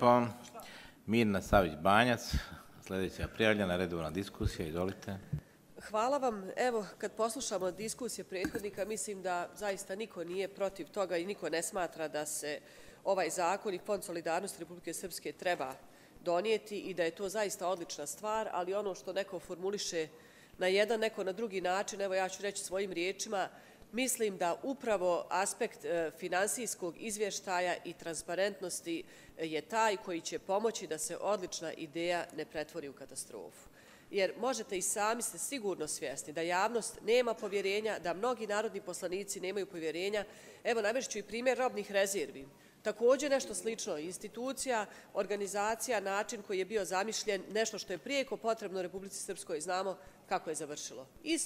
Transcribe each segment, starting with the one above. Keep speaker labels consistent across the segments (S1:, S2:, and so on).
S1: lijepo. Mirna Savić-Banjac, sljedeća prijavljena redovna diskusija, izvolite.
S2: Hvala vam. Evo, kad poslušamo diskusije prethodnika, mislim da zaista niko nije protiv toga i niko ne smatra da se ovaj zakon i Fond solidarnosti Republike Srpske treba donijeti i da je to zaista odlična stvar, ali ono što neko formuliše na jedan, neko na drugi način, evo ja ću reći svojim riječima, mislim da upravo aspekt finansijskog izvještaja i transparentnosti je taj koji će pomoći da se odlična ideja ne pretvori u katastrofu. Jer možete i sami ste sigurno svjesni da javnost nema povjerenja, da mnogi narodni poslanici nemaju povjerenja. Evo, navešću i primjer robnih rezervi. Također nešto slično, institucija, organizacija, način koji je bio zamišljen, nešto što je prijeko potrebno Republici Srpskoj, znamo kako je završilo.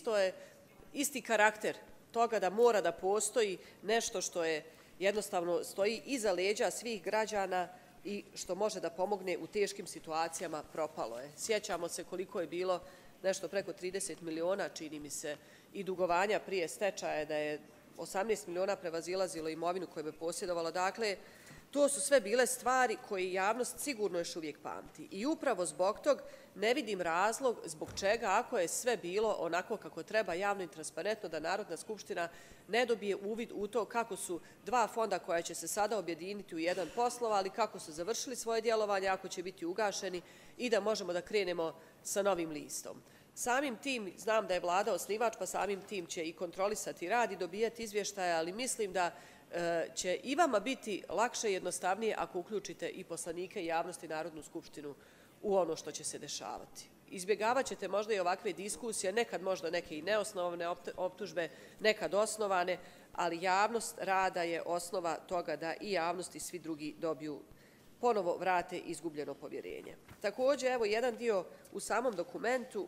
S2: Isti karakter toga da mora da postoji nešto što je jednostavno stoji iza leđa svih građana i što može da pomogne u teškim situacijama, propalo je. Sjećamo se koliko je bilo nešto preko 30 miliona, čini mi se, i dugovanja prije stečaja, da je 18 miliona prevazilazilo imovinu koju je posjedovala. Dakle, to su sve bile stvari koje javnost sigurno još uvijek pamti. I upravo zbog tog ne vidim razlog zbog čega, ako je sve bilo onako kako treba, javno i transparentno, da Narodna skupština ne dobije uvid u to kako su dva fonda koja će se sada objediniti u jedan poslova, ali kako su završili svoje djelovanje, ako će biti ugašeni i da možemo da krenemo sa novim listom. Samim tim, znam da je vlada osnivač, pa samim tim će i kontrolisati rad i dobijati izvještaje, ali mislim da će i vama biti lakše i jednostavnije ako uključite i poslanike i javnost i Narodnu skupštinu u ono što će se dešavati. Izbjegavat ćete možda i ovakve diskusije, nekad možda neke i neosnovane optužbe, nekad osnovane, ali javnost rada je osnova toga da i javnost i svi drugi dobiju, ponovo vrate izgubljeno povjerenje. Također, evo, jedan dio u samom dokumentu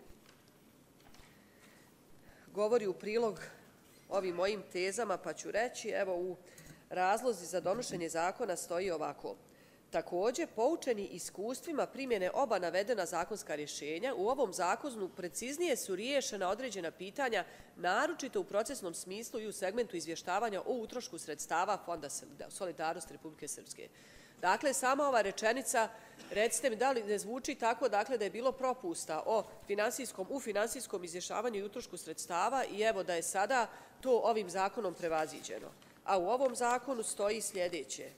S2: govori u prilog ovim mojim tezama, pa ću reći, evo, u razlozi za donošenje zakona stoji ovako. Također, poučeni iskustvima primjene oba navedena zakonska rješenja, u ovom zakonu preciznije su riješena određena pitanja, naročito u procesnom smislu i u segmentu izvještavanja o utrošku sredstava Fonda solidarnosti Republike Srpske. Dakle, sama ova rečenica, recite mi da li ne zvuči tako, dakle, da je bilo propusta u finansijskom izvještavanju i utrošku sredstava i evo da je sada to ovim zakonom prevaziđeno. A u ovom zakonu stoji sljedeće.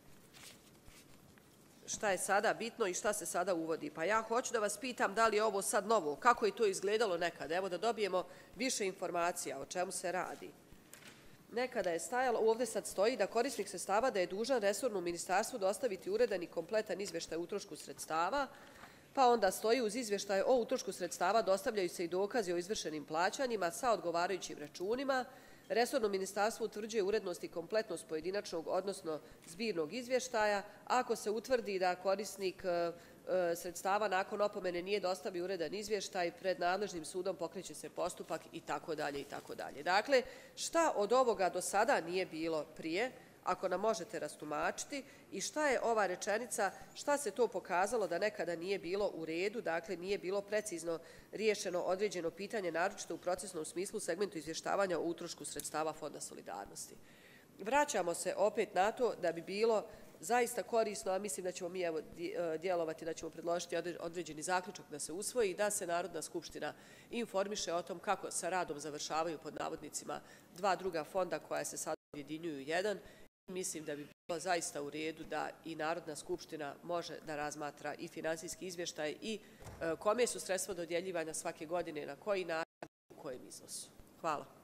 S2: Šta je sada bitno i šta se sada uvodi? Pa ja hoću da vas pitam da li je ovo sad novo, kako je to izgledalo nekada, evo da dobijemo više informacija o čemu se radi. Nekada je stajalo, ovdje sad stoji da korisnik sredstava da je dužan resornom ministarstvu dostaviti uredan i kompletan izvještaj o utrošku sredstava, pa onda stoji uz izvještaj o utrošku sredstava dostavljaju se i dokazi o izvršenim plaćanjima sa odgovarajućim računima. Resorno ministarstvo utvrđuje urednost i kompletnost pojedinačnog, odnosno zbirnog izvještaja. Ako se utvrdi da korisnik sredstava nakon opomene nije dostavio uredan izvještaj, pred nadležnim sudom pokreće se postupak i tako dalje i tako dalje. Dakle, šta od ovoga do sada nije bilo prije, ako nam možete rastumačiti, i šta je ova rečenica, šta se to pokazalo da nekada nije bilo u redu, dakle nije bilo precizno riješeno određeno pitanje, naročito u procesnom smislu u segmentu izvještavanja o utrošku sredstava Fonda solidarnosti. Vraćamo se opet na to da bi bilo zaista korisno, a mislim da ćemo mi djelovati, da ćemo predložiti određeni zaključak da se usvoji i da se Narodna skupština informiše o tom kako sa radom završavaju pod navodnicima dva druga fonda koja se sada objedinjuju jedan. Mislim da bi bilo zaista u redu da i Narodna skupština može da razmatra i finansijski izvještaj i kome su sredstva dodjeljivanja svake godine, na koji način, u kojem iznosu. Hvala.